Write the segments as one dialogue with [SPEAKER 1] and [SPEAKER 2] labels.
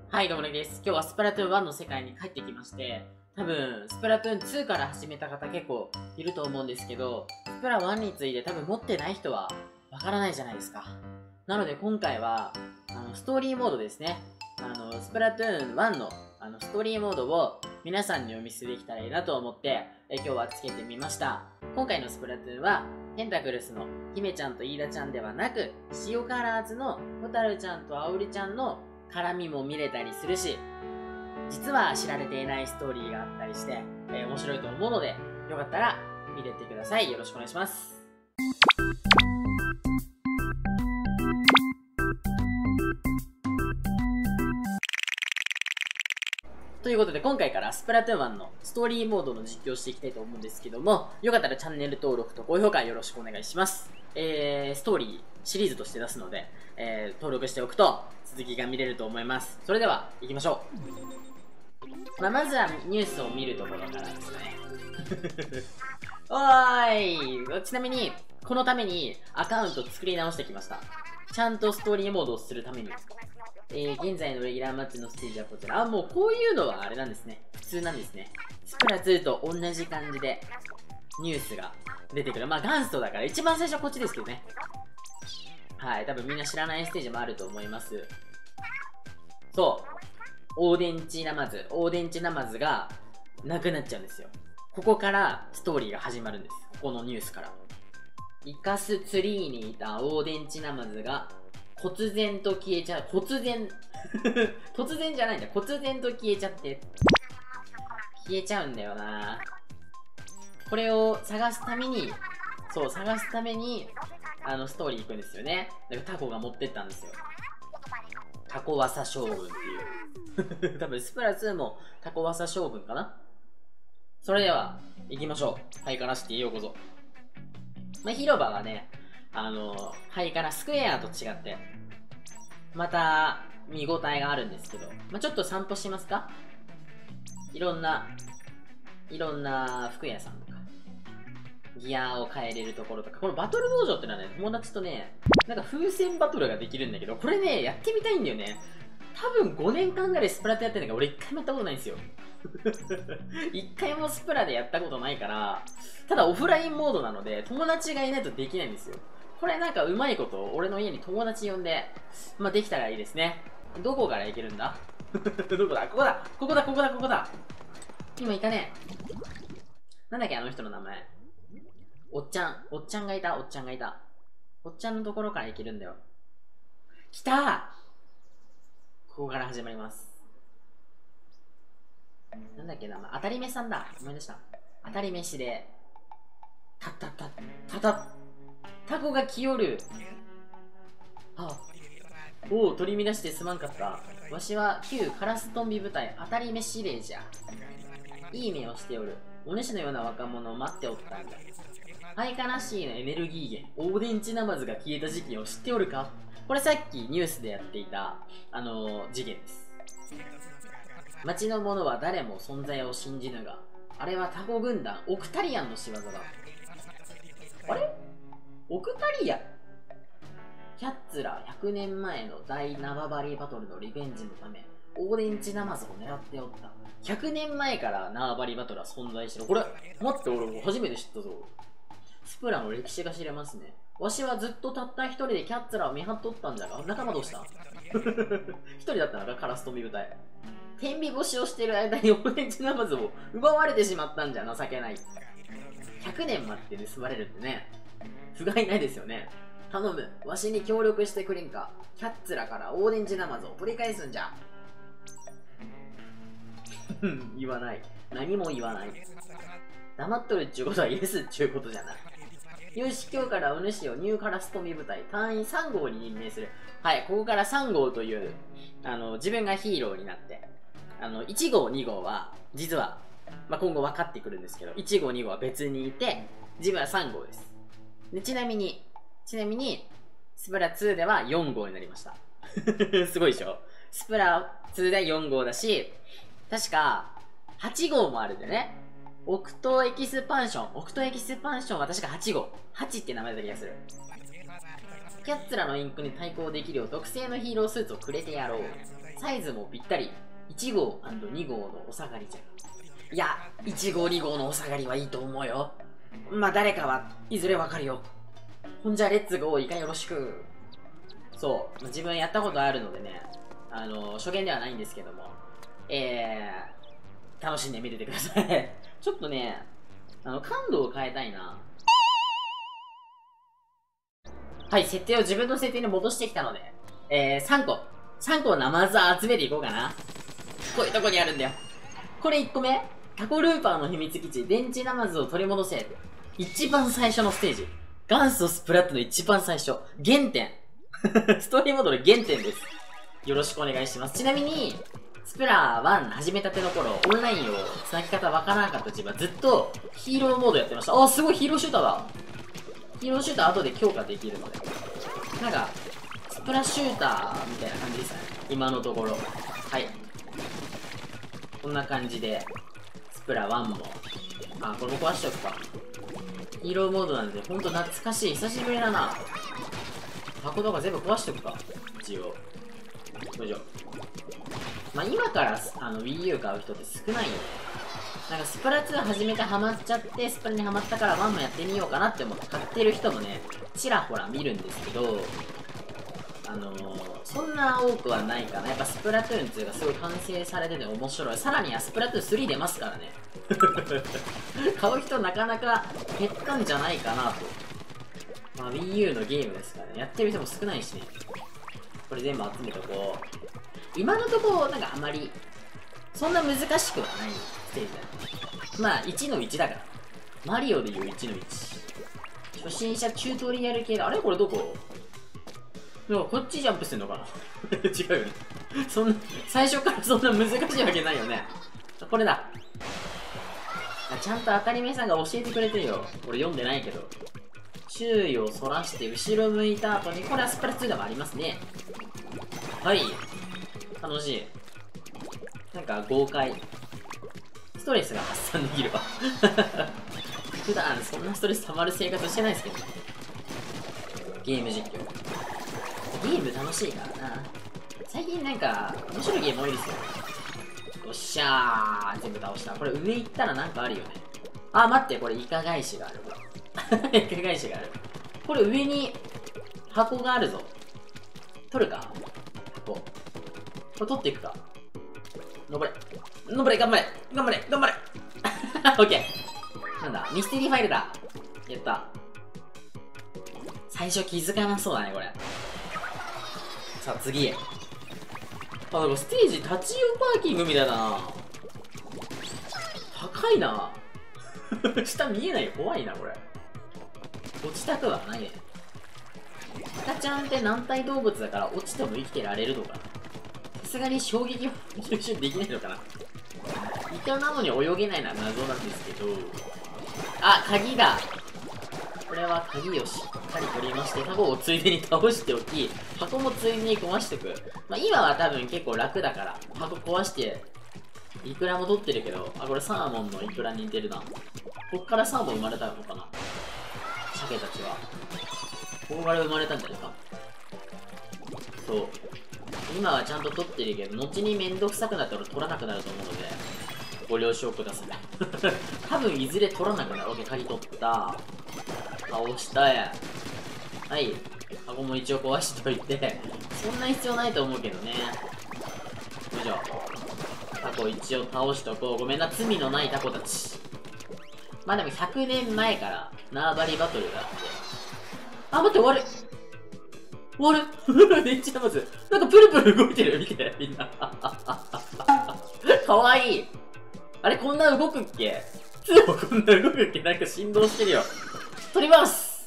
[SPEAKER 1] はい、どうもねです。今日はスプラトゥーン1の世界に帰ってきまして、多分、スプラトゥーン2から始めた方結構いると思うんですけど、スプラ1について多分持ってない人はわからないじゃないですか。なので今回は、ストーリーモードですね。スプラトゥーン1の、ストーリーモードを皆さんにお見せできたらいいなと思って、今日はつけてみました。今回のスプラトゥーンは、テンタクルスの姫ちゃんと飯田ちゃんではなく、塩カラーズのホタルちゃんとアオリちゃんの絡みも見れたりするし、実は知られていないストーリーがあったりして、面白いと思うので、よかったら見てってください。よろしくお願いします。ということで、今回からスプラトゥーン1のストーリーモードの実況をしていきたいと思うんですけども、よかったらチャンネル登録と高評価よろしくお願いします。ストーリーシリーズとして出すので、登録しておくと続きが見れると思います。それでは行きましょう。まずはニュースを見るところからですね。おーい、ちなみにこのためにアカウント作り直してきました。ちゃんとストーリーモードをするために。現在のレギュラーマッチのステージはこちら。もうこういうのはあれなんですね。普通なんですね。スプラ2と同じ感じでニュースが出てくる。まあ元祖だから一番最初はこっちですけどね。はい、多分みんな知らないステージもあると思います。そう。オーデンチナマズ。オーデンチナマズがなくなっちゃうんですよ。ここからストーリーが始まるんです。ここのニュースから。イカスツリーにいたオーデンチナマズが忽然と消えちゃう。突然突然じゃないんだ。忽然と消えちゃって。消えちゃうんだよな。これを探すために、そう、探すために、ストーリー行くんですよね。だからタコが持ってったんですよ。タコワサ将軍っていう。多分スプラ2もタコワサ将軍かな。それでは、行きましょう。ハイカラシティへようこそ。まあ、広場はね、ハイカラスクエアと違って、また見応えがあるんですけど、まあ、ちょっと散歩しますか？いろんな服屋さんとか、ギアを変えれるところとか、このバトル道場ってのはね、友達とね、なんか風船バトルができるんだけど、これね、やってみたいんだよね。多分5年間ぐらいスプラトやってんだけど、俺1回もやったことないんですよ。1回もスプラでやったことないから、ただオフラインモードなので、友達がいないとできないんですよ。これなんかうまいこと、俺の家に友達呼んで、まあ、できたらいいですね。どこから行けるんだ？どこだ？ここだ！ここだ！ここだ！ここだ！今行かねえ。なんだっけ、あの人の名前。おっちゃんがいた。おっちゃんのところから行けるんだよ。来たー！ここから始まります。なんだっけ、名前。当たり目さんだ。思い出した。当たり飯で。タコが来よる。おお、取り乱してすまんかった。わしは旧カラストンビ部隊当たり目司令じゃ。いい目をしておる。お主のような若者を待っておったんだ。ハイカラシーのエネルギー源、オーデンチナマズが消えた事件を知っておるか？これさっきニュースでやっていた、事件です。町の者は誰も存在を信じぬが、あれはタコ軍団オクタリアンの仕業だ。あれ？オクタリアン？キャッツら100年前の大縄張りバトルのリベンジのため、オーデンチナマズを狙っておった。100年前から縄張りバトルは存在してる。これ、待って、俺初めて知ったぞ。スプラの歴史が知れますね。わしはずっとたった一人でキャッツらを見張っとったんだが、仲間どうした？一人だったのか、カラストンビ部隊。天日干しをしている間にオーデンチナマズを奪われてしまったんじゃ、情けない。100年待って盗まれるってね、不甲斐ないですよね。頼む、わしに協力してくれんか。キャッツらからオーデンチナマズを取り返すんじゃ。言わない。何も言わない。黙っとるっちゅうことはイエスっちゅうことじゃない。よし、今日からお主をニューカラストミ部隊隊員3号に任命する。はい、ここから3号という、自分がヒーローになって、1号、2号は、実は、まあ、今後分かってくるんですけど、1号、2号は別にいて、自分は3号です。で、ちなみに、スプラ2では4号になりました。すごいでしょ？スプラ2で4号だし、確か、8号もあるんでね。オクトエキスパンションは確か8号。8って名前だった気がする。キャッツらのインクに対抗できるよう特製のヒーロースーツをくれてやろう。 サイズもぴったり。1号 &2 号のお下がりじゃん。いや、1号2号のお下がりはいいと思うよ。まあ誰かはいずれわかるよ。ほんじゃレッツゴーいかよろしく。そう、自分やったことあるのでね、初見ではないんですけども、楽しんで見ててください。ちょっとね、感度を変えたいな。はい、設定を自分の設定に戻してきたので、3個をナマズ集めていこうかな。こういうとこにあるんだよ。これ1個目、タコルーパーの秘密基地、電池ナマズを取り戻せ。一番最初のステージ。元祖スプラットの一番最初。原点。ストーリーモードの原点です。よろしくお願いします。ちなみに、スプラ1始めたての頃、オンラインを繋ぎ方わからなかった自分はずっとヒーローモードやってました。あ、すごいヒーローシューターだ。ヒーローシューター後で強化できるので。なんか、スプラシューターみたいな感じですね。今のところ。はい。こんな感じで、スプラ1も。あ、これも壊しておくか。ヒーローモードなんで、ほんと懐かしい。久しぶりだな。箱とか全部壊しておくか。一応。よいしょ。まあ、今から、Wii U 買う人って少ないよね。なんかスプラ2始めてハマっちゃって、スプラにハマったから1もやってみようかなって思って買ってる人もね、ちらほら見るんですけど、そんな多くはないかな。やっぱスプラトゥーン2がすごい完成されてて面白い。さらにはスプラトゥーン3出ますからね。買う人なかなか減ったんじゃないかなと。まあ Wii U のゲームですからね。やってる人も少ないしね。これ全部集めとこう。今のところなんかあまり、そんな難しくはないステージだね。まあ1の1だから。マリオでいう1の1。初心者チュートリアル系だ。あれこれどこ？でもこっちジャンプしてんのかな違うよね。そんな、最初からそんな難しいわけないよね。これだ。ちゃんと当たり目さんが教えてくれてるよ。俺読んでないけど。注意をそらして後ろ向いた後に、これはスプラ2でもありますね。はい。楽しい。なんか豪快。ストレスが発散できるわ。普段そんなストレス溜まる生活してないですけどね。ゲーム実況。ゲーム楽しいからな。最近なんか、面白いゲーム多いですよ。よっしゃー。全部倒した。これ上行ったらなんかあるよね。あ、待って、これイカ返しがある。イカ返しがある。これ上に箱があるぞ。取るか箱。これ取っていくか。登れ。登れ、頑張れ。頑張れ、頑張れ。オッケー。なんだ、ミステリーファイルだ。やった。最初気づかなそうだね、これ。さあ、次へ。あ、でもステージ立ち寄パーキングみたいだな。高いな。下見えないよ。怖いな、これ。落ちたくはないね。赤ちゃんって軟体動物だから落ちても生きてられるのかな。さすがに衝撃を吸収できないのかな。イカなのに泳げないのは謎なんですけど。あ、鍵だ。これは鍵をしっかり取りまして、タコをついでに倒しておき、箱もついでに壊しておく。まあ今は多分結構楽だから、箱壊して、イクラも取ってるけど、あ、これサーモンのイクラに似てるな。こっからサーモン生まれたのかな。鮭たちは。ここから生まれたんじゃないか。そう。今はちゃんと取ってるけど、後にめんどくさくなったら取らなくなると思うので、ご了承ください。多分いずれ取らなくなる。オッケー、鍵取った。倒したや。はい。箱も一応壊しといて、そんな必要ないと思うけどね。よいしょ。タコ一応倒しとこう。ごめんな、罪のないタコたち。まあでも100年前から縄張りバトルがあって。あ、待って、終わる。終わる。めっちゃまず。なんかプルプル動いてるみたいな、みんな。かわいい。あれ、こんな動くっけ？2もこんな動くっけ？なんか振動してるよ。取ります。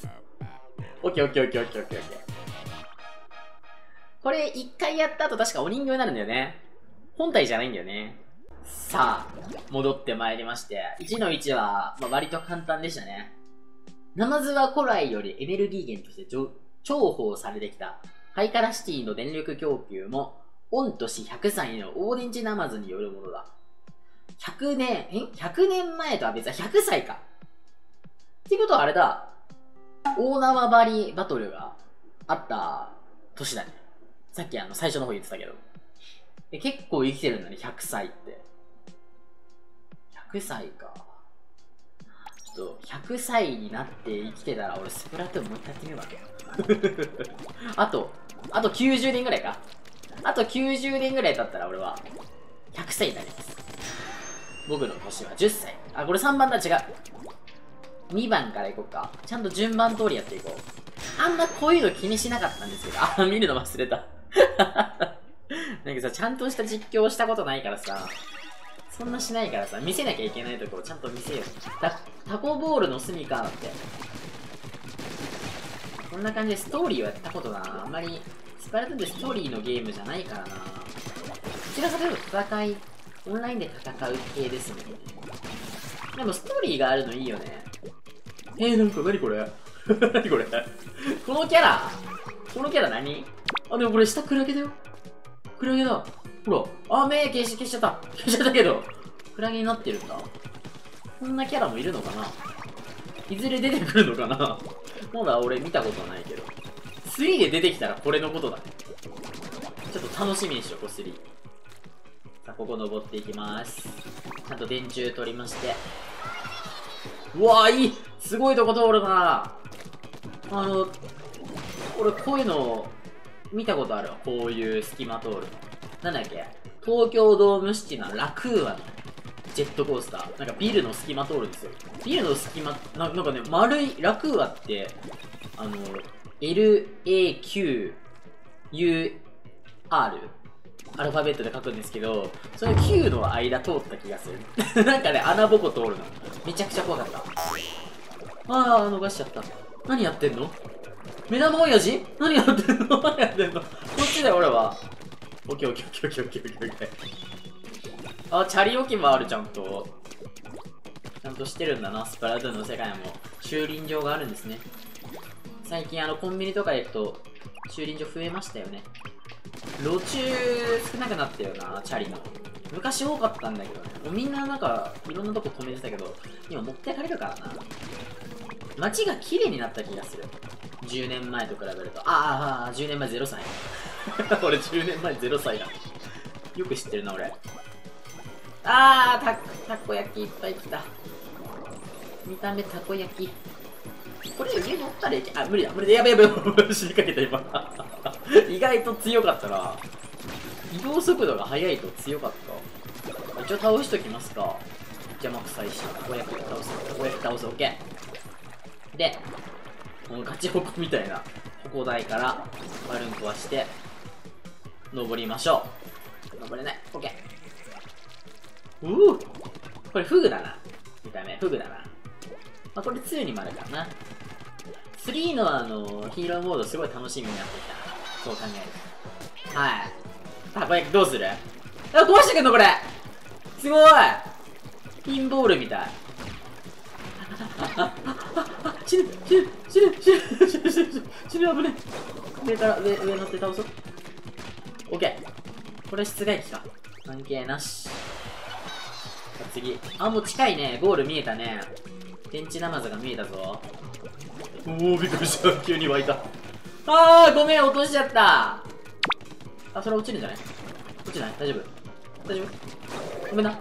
[SPEAKER 1] オッケーオッケーオッケーオッケーオッケーオッケー。これ一回やった後確かお人形になるんだよね。本体じゃないんだよね。さあ、戻ってまいりまして。1の1は、まあ、割と簡単でしたね。ナマズは古来よりエネルギー源として重宝されてきた。ハイカラシティの電力供給も、御年100歳の大電池ナマズによるものだ。100年前とは別は100歳か。っていうことはあれだ。大縄張りバトルがあった年だね。さっき最初の方言ってたけど。 結構生きてるんだね、100歳って。100歳か。ちょっと、100歳になって生きてたら、俺スプラトゥーンもう一回やってみようかな。あと90年ぐらいか。あと90年ぐらい経ったら俺は、100歳になります。僕の年は10歳。あ、これ3番だ、違う。2番からいこうか。ちゃんと順番通りやっていこう。あんまこういうの気にしなかったんですけど、あ、見るの忘れた。なんかさ、ちゃんとした実況をしたことないからさ、そんなしないからさ、見せなきゃいけないところちゃんと見せよう。タコボールの住処だって。こんな感じでストーリーをやったことな。あんまり、スパルタでストーリーのゲームじゃないからな。こちらかというと戦い、オンラインで戦う系ですね。でもストーリーがあるのいいよね。なんか何これ何これこのキャラ何？あ、でもこれ下クラゲだよ。クラゲだ。ほら。あ、目消しちゃった。消しちゃったけど。クラゲになってるんだ。こんなキャラもいるのかないずれ出てくるのかなまだ俺見たことないけど。3で出てきたらこれのことだね。ちょっと楽しみにしよう、こう3。さあ、ここ登っていきます。ちゃんと電柱取りまして。うわー、いい！すごいとこ通るな。俺こういうの見たことあるわ。こういう隙間通るの。なんだっけ？東京ドームシティのラクーアのジェットコースター。なんかビルの隙間通るんですよ。ビルの隙間、なんかね、丸い、ラクーアって、LAQUR アルファベットで書くんですけど、その Q の間通った気がする。なんかね、穴ぼこ通るの。めちゃくちゃ怖かった。あー、逃しちゃった。何やってんの？目玉親父？何やってんの？何やってんの？こっちだよ、俺は。オッケーオッケーオッケーオッケーオッケーオッケー。あ、チャリ置き場ある、ちゃんと。ちゃんとしてるんだな、スプラトゥーンの世界も。駐輪場があるんですね。最近コンビニとか行くと、駐輪場増えましたよね。路中少なくなったよな、チャリの。昔多かったんだけどね。みんななんか、いろんなとこ止めてたけど、今持ってかれるからな。街が綺麗になった気がする。10年前と比べると。10年前0歳。俺10年前0歳だ。よく知ってるな、俺。たこ焼きいっぱい来た。見た目たこ焼き。これ上乗ったらいけ、無理だ、やべやべ、死にかけた今。意外と強かったな。移動速度が速いと強かった。一応倒しときますか。邪魔くさいし、たこ焼き倒す、オッケー。で、このガチホコみたいな歩行台からバルーン壊して、登りましょう。登れない、オッケー。これフグだな。見た目、フグだな。これ2にもあるからな。3のヒーローモードすごい楽しみになってきた。そう考える。はい。たこ焼きどうする？壊してくんのこれ！すごい！ピンボールみたい。死ぬ、危ねえ。上乗って倒そう。オッケー。これ室外機か。関係なし。次。もう近いね。ゴール見えたね。電池ナマズが見えたぞ。びっくりした。急に湧いた。ごめん、落としちゃった。それ落ちるんじゃない？落ちない？大丈夫？ごめんな。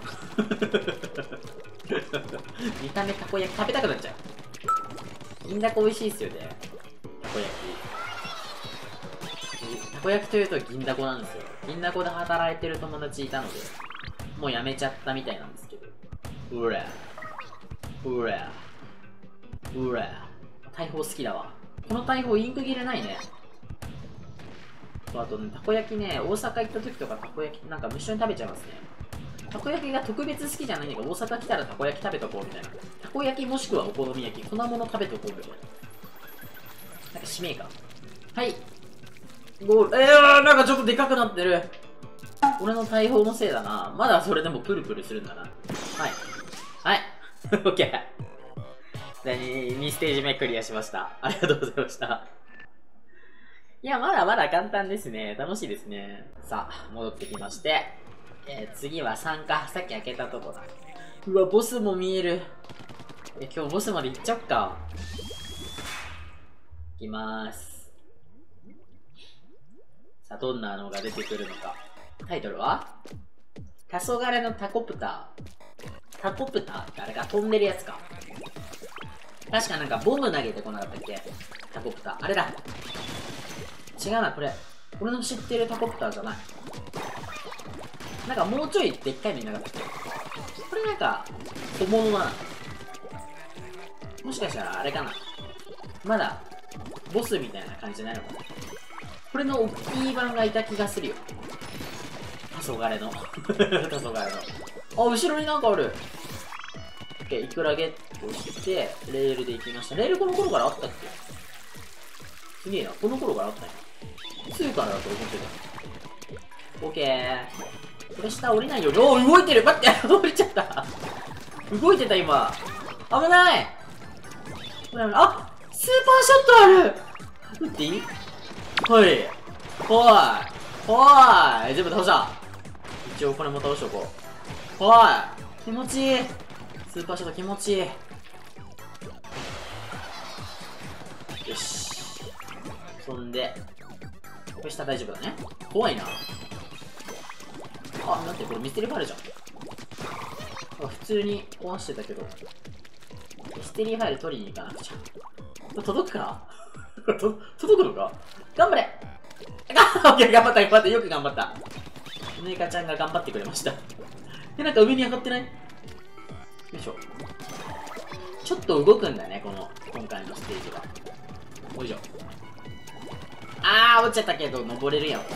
[SPEAKER 1] 見た目たこ焼き食べたくなっちゃう。銀だこ美味しいっすよね。たこ焼き。たこ焼きというと銀だこなんですよ。銀だこで働いてる友達いたので、もうやめちゃったみたいなんですけど。大砲好きだわ。この大砲インク切れないね。あとね、たこ焼きね、大阪行った時とかたこ焼きなんか一緒に食べちゃいますね。たこ焼きが特別好きじゃないんだけど、大阪来たらたこ焼き食べとこうみたいな。たこ焼きもしくはお好み焼き、粉物食べとこうみたいな。なんか使命感。はい。ゴール。なんかちょっとでかくなってる。俺の大砲のせいだな。まだそれでもプルプルするんだな。はい。オッケー。2ステージ目クリアしました。ありがとうございました。いや、まだまだ簡単ですね。楽しいですね。さあ、戻ってきまして。次は3か。さっき開けたとこだ。うわ、ボスも見える。今日ボスまで行っちゃおっか。いきまーす。さあ、どんなのが出てくるのか。 タイトルは黄昏のタコプター。タコプターってあれか、飛んでるやつか。確かなんかボム投げてこなかったっけ、タコプター。あれだ。違うな、これ。俺の知ってるタコプターじゃない。なんかもうちょいでっかいのいなかったっけ。これなんか、本物だな。もしかしたらあれかな。まだ、ボスみたいな感じじゃないのかな。これの大きい版がいた気がするよ。黄昏の。黄昏の。あ、後ろになんかある。オッケー、いくらゲットして、レールで行きました。レールこの頃からあったっけ。すげえな、この頃からあったんや。2からだと思ってた。オッケー。これ下降りないよ。おー、動いてる。待って、降りちゃった。動いてた、今。危ない。あ、スーパーショットある。撃っていい？はい。ほーい。ほーい。全部倒した。一応これも倒しとこう。ほーい。気持ちいい。スーパーショット気持ちいい。よし。そんで、これ下大丈夫だね。怖いな。あ、待って、これミステリーファイルじゃん。あ、普通に壊してたけど。ミステリーファイル取りに行かなくちゃ。届くか届くのか。頑張れ。オッケー、頑張った、頑張った。よく頑張った。メーカーちゃんが頑張ってくれました。で、なんか上に上がってない？よいしょ。ちょっと動くんだね、今回のステージは。よいしょ。落ちちゃったけど、登れるやん。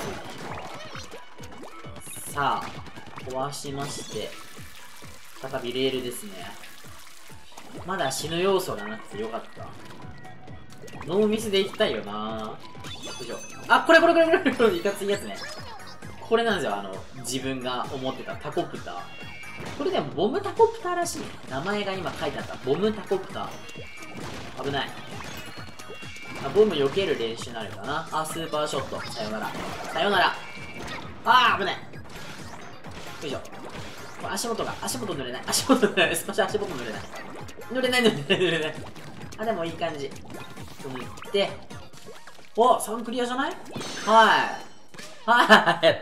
[SPEAKER 1] さあ、壊しまして、再びレールですね。まだ死ぬ要素がなくてよかった。ノーミスで行きたいよな。よいしょ。あ、これ、いかついやつね。これなんですよ、自分が思ってたタコプター。これでもボムタコプターらしい。名前が今書いてあった。ボムタコプター。危ない。あ、ボム避ける練習になるかな。あ、スーパーショット。さよなら。さよなら。危ない。よいしょ。足元濡れない。足元濡れない。少し足元濡れない。濡れない。あ、でもいい感じ。塗って。お、3クリアじゃない？はい、やった。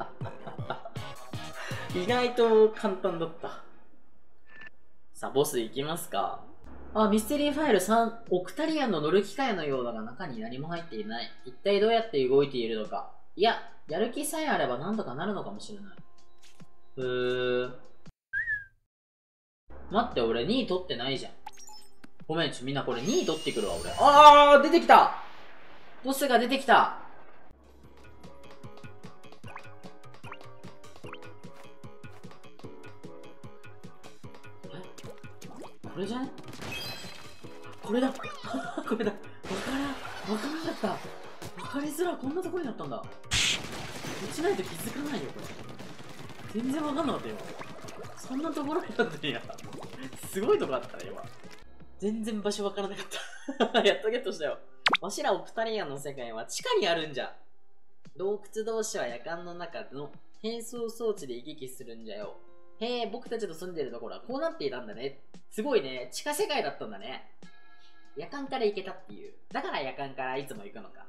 [SPEAKER 1] 意外と簡単だった。さあ、ボス行きますか。あ、ミステリーファイル3、オクタリアンの乗る機械のようだが中に何も入っていない。一体どうやって動いているのか。いや、やる気さえあればなんとかなるのかもしれない。待って、俺2位取ってないじゃん。ごめん、みんなこれ2位取ってくるわ、俺。出てきた。ボスが出てきた。これじゃね？これだ。これだ。わからなかった。わかりづらい。こんなところになったんだ。落ちないと気づかないよ、これ。全然わかんなかったよ。そんなところになってんや。すごいとこあったね、今。全然場所わからなかった。やっとゲットしたよ。わしらオクタリアンの世界は地下にあるんじゃ。洞窟同士は夜間の中の変装装置で行き来するんじゃよ。へえ、僕たちの住んでるところはこうなっていたんだね。すごいね。地下世界だったんだね。夜間から行けたっていう。だから夜間からいつも行くのか。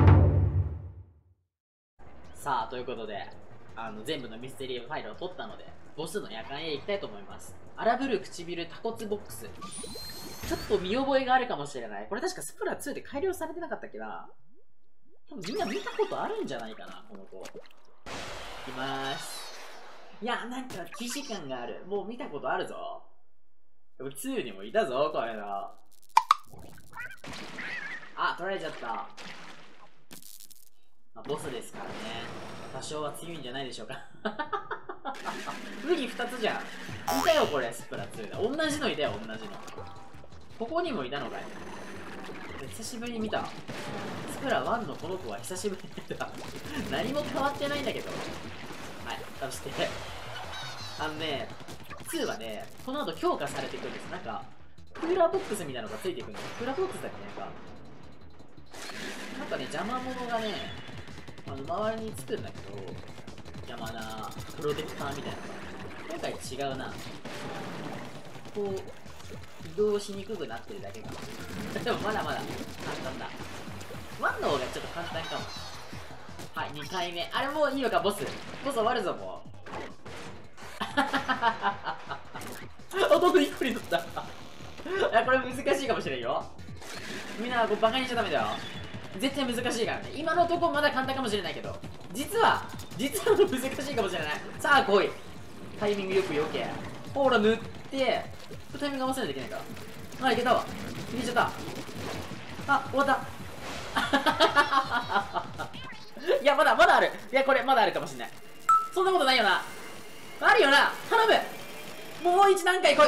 [SPEAKER 1] さあ、ということで、全部のミステリーファイルを取ったので、ボスの夜間へ行きたいと思います。荒ぶる唇タコツボックス。ちょっと見覚えがあるかもしれない。これ確かスプラ2で改良されてなかったっけな。多分みんな見たことあるんじゃないかな、この子。いきまーす。いや、なんか既視感がある。もう見たことあるぞ。2にもいたぞ、こういうの。あ、取られちゃった。まあ、ボスですからね。多少は強いんじゃないでしょうか。武器2つじゃん。いたよ、これ、スプラ2で。同じのいたよ、同じの。ここにもいたのかい。久しぶりに見た。スプラ1のこの子は久しぶりに見た。何も変わってないんだけど。はい、倒して。2はね、この後強化されていくんです。なんか、クーラーボックスみたいなのがついていくんです。クーラーボックスだっけなんかね、邪魔者がね、周りにつくんだけど、邪魔なプロテクターみたいなのが。今回違うな。こう、移動しにくくなってるだけかも。でもまだまだ簡単だ。1の方がちょっと簡単かも。 はい、2回目。あれもういいのか、ボス。ボス終わるぞ、もう。あ、どこに1個に乗った。いや、これ難しいかもしれんよ。みんな、バカにしちゃダメだよ。絶対難しいからね。今のとこまだ簡単かもしれないけど、実は難しいかもしれない。さあ、来い。タイミングよくよけ。ほら、塗って、タイミング合わせないといけないから。あ、いけたわ。いけちゃった。あ、終わった。いや、まだある。いや、これ、まだあるかもしれない。そんなことないよな。あるよな。頼む。もう一段階来い。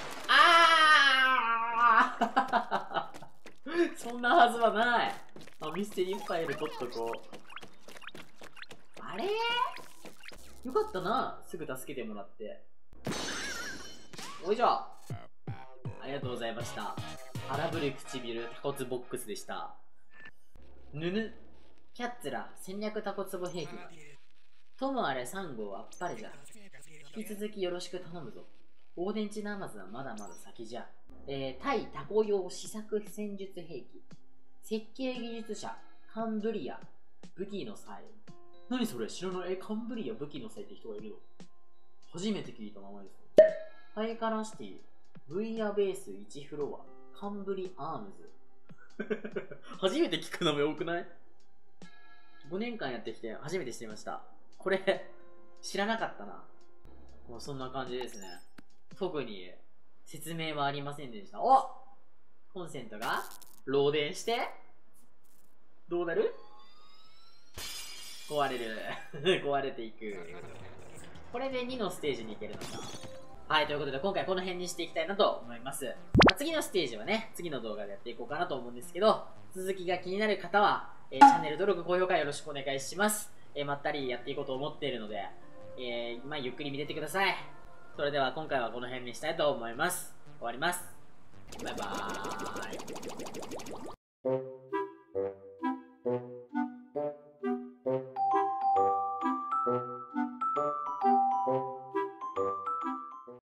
[SPEAKER 1] あーそんなはずはない。ミステリーファイル取っとこう。あれよかったな。すぐ助けてもらって。おいしょ。ありがとうございました。荒ぶる唇、タコツボックスでした。ぬぬ。キャッツラ、戦略タコツボ兵器だ。ともあれ3号あっぱれじゃ。引き続きよろしく頼むぞ。大電池ナマズはまだまだ先じゃ。対タコ用試作戦術兵器。設計技術者、カンブリア、武器の際。何それ知らない。カンブリア武器の際って人がいるの？初めて聞いた名前です。ハイカラシティ、V アベース1フロア、カンブリアームズ。初めて聞く名前多くない？ 5 年間やってきて初めて知りました。これ、知らなかったな。もうそんな感じですね。特に説明はありませんでした。お！コンセントが漏電して、どうなる？壊れる。壊れていく。これで2のステージに行けるのか。はい、ということで今回この辺にしていきたいなと思います。次のステージはね、次の動画でやっていこうかなと思うんですけど、続きが気になる方は、チャンネル登録、高評価よろしくお願いします。まったりやっていこうと思っているので、ゆっくり見ててください。それでは今回はこの辺にしたいと思います。終わります。バイバーイ。